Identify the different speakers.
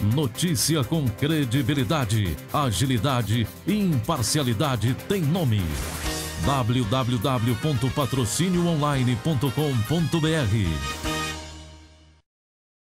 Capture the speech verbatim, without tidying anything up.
Speaker 1: Notícia com credibilidade, agilidade e imparcialidade tem nome. w w w ponto patrocínio online ponto com ponto b r